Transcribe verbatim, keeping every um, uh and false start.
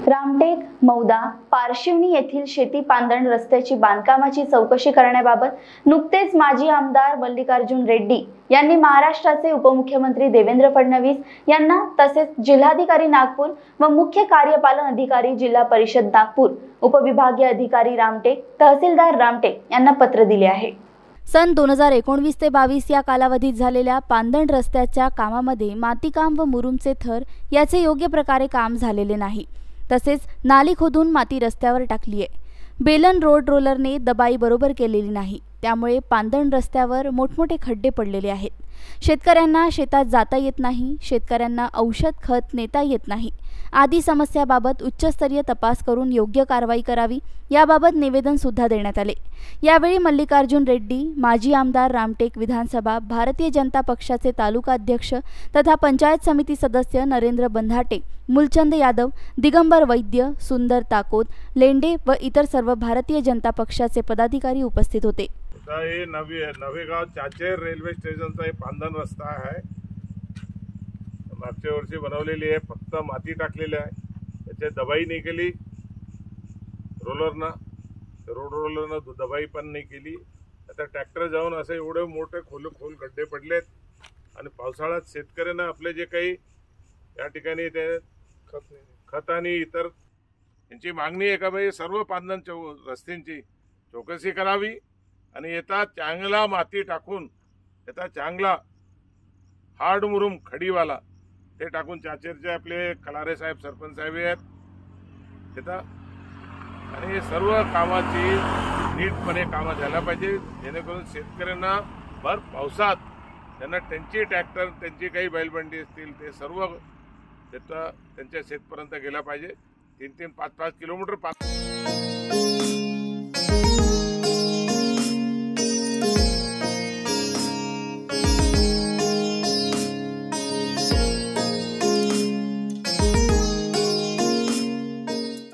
रामटेक, मौदा, पारशिवनी येथील शेती पांदण रस्त्याची बांधकामाची चौकशी करण्याबाबत नुकतेच माजी आमदार मल्लिकार्जुन रेड्डी यांनी महाराष्ट्राचे उपमुख्यमंत्री देवेंद्र फडणवीस यांना तसेच जिल्हाधिकारी नागपूर व मुख्य कार्यपालन अधिकारी जिल्हा परिषद नागपूर, उपविभागीय अधिकारी रामटेक, तहसीलदार रामटेक यांना पत्र दिले आहे। सन दोन हजार एकोणवीस ते बावीस या कालावधीत झालेल्या पांदण रस्त्याच्या कामामध्ये मातीकाम व मुरुमचे थर याचे योग्य प्रकारे काम झालेले नाही। तसेच नाली खोदून माती रस्त्यावर टाकली आहे। बेलन रोड रोलरने दबाई बरोबर केलेली नाही, त्यामुळे पांदण रस्त्यावर मोठमोठे खड्डे पडलेले आहेत। शेतकऱ्यांना शेतात जाता येत नाही, शेतकऱ्यांना औषध खत नेता येत नाही आदी समस्याबाबत उच्चस्तरीय तपास करून योग्य कारवाई करावी याबाबत निवेदन सुद्धा देण्यात आले। यावेळी मल्लिकार्जुन रेड्डी, माजी आमदार रामटेक विधानसभा भारतीय जनता पक्षाचे तालुका अध्यक्ष तथा पंचायत समिती सदस्य नरेंद्र बंधाटे, मूलचंद यादव, दिगंबर वैद्य, सुंदर ताकोत, लेंडे व इतर सर्व भारतीय जनता पक्षाचे पदाधिकारी उपस्थित होते। हे नवी नवेगाव चाचेर रेल्वे स्टेशनचा हे पांदण रस्ता आहे। मागच्या वर्षी बनवलेली आहे, फक्त माती टाकलेली आहे, त्याची दबाई नाही केली रोलरनं, रोड रोलरनं दबाई पण नाही केली। आता ट्रॅक्टर जाऊन असे एवढे मोठे खोल खोल खड्डे पडलेत आणि पावसाळ्यात शेतकऱ्यांना आपले जे काही या ठिकाणी ते खत खत आणि इतर यांची मागणी आहे का भाई सर्व पांदण चौ रस्त्यांची चौकशी करावी आणि येता चांगला माती टाकून येता चांगला हार्ड मुरुम खडीवाला ते टाकून चाचेरचे आपले खलारे साहेब सरपंच साहेब आहेत तिथं आणि सर्व कामाची नीटपणे कामं झाला पाहिजे, जेणेकरून शेतकऱ्यांना भर पावसात त्यांना त्यांची ट्रॅक्टर त्यांची काही बैलबंडी असतील ते सर्व तिथं त्यांच्या शेतपर्यंत गेला पाहिजे। तीन तीन पाच पाच किलोमीटर पाच